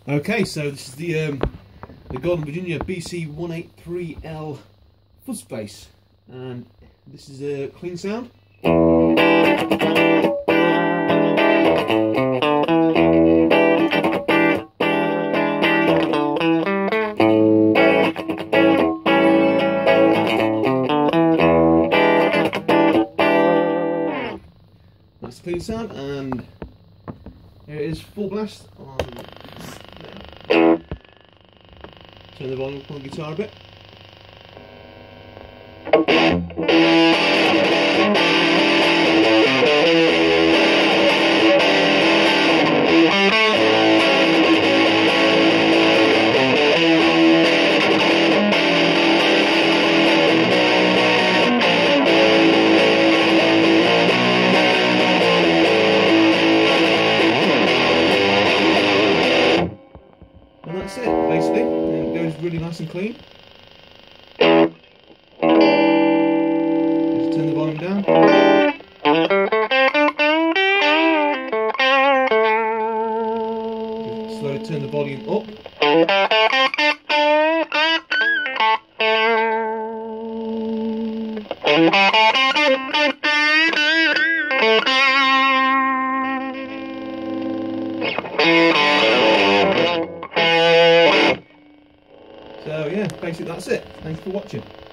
Okay, so this is the Golden Virginia BC183L fuzz bass, and this is a clean sound. That's the clean sound, and here it is full blast on. Turn the volume up on the guitar a bit. And that's it, basically. And it goes really nice and clean. Just turn the volume down. Just slowly turn the volume up. So yeah, basically that's it. Thanks for watching.